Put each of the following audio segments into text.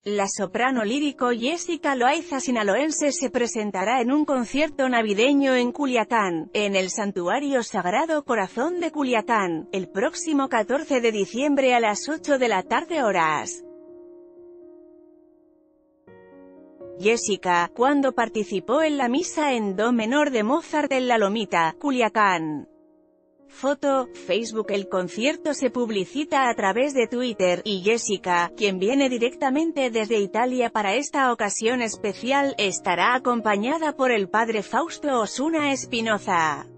La soprano lírico Jessica Loaiza sinaloense se presentará en un concierto navideño en Culiacán, en el Santuario Sagrado Corazón de Culiacán, el próximo 14 de diciembre a las 8 de la tarde horas. Jessica, cuando participó en la misa en do menor de Mozart en La Lomita, Culiacán. Foto, Facebook. El concierto se publicita a través de Twitter, y Jessica, quien viene directamente desde Italia para esta ocasión especial, estará acompañada por el padre Fausto Osuna Espinoza.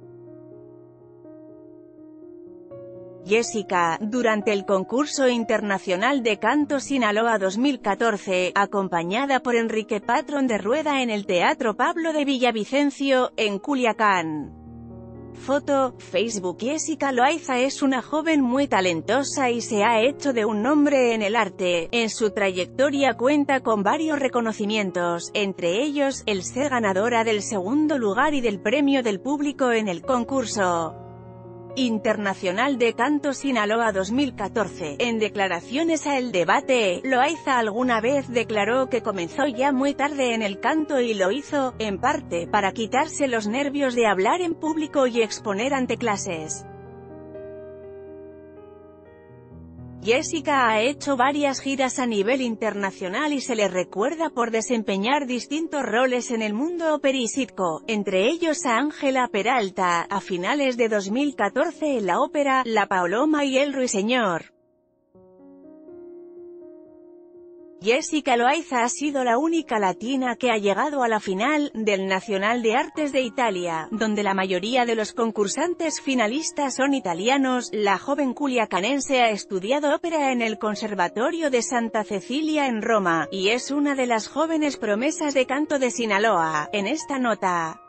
Jessica, durante el concurso internacional de canto Sinaloa 2014, acompañada por Enrique Patrón de Rueda en el Teatro Pablo de Villavicencio, en Culiacán. Foto, Facebook. Jessica Loaiza es una joven muy talentosa y se ha hecho de un nombre en el arte. En su trayectoria cuenta con varios reconocimientos, entre ellos, el ser ganadora del segundo lugar y del premio del público en el concurso internacional de canto Sinaloa 2014. En declaraciones a El Debate, Loaiza alguna vez declaró que comenzó ya muy tarde en el canto y lo hizo, en parte, para quitarse los nervios de hablar en público y exponer ante clases. Jessica ha hecho varias giras a nivel internacional y se le recuerda por desempeñar distintos roles en el mundo operístico, entre ellos a Ángela Peralta, a finales de 2014 en la ópera La Paloma y el Ruiseñor. Jessica Loaiza ha sido la única latina que ha llegado a la final del Nacional de Artes de Italia, donde la mayoría de los concursantes finalistas son italianos. La joven culiacanense ha estudiado ópera en el Conservatorio de Santa Cecilia en Roma, y es una de las jóvenes promesas de canto de Sinaloa. En esta nota,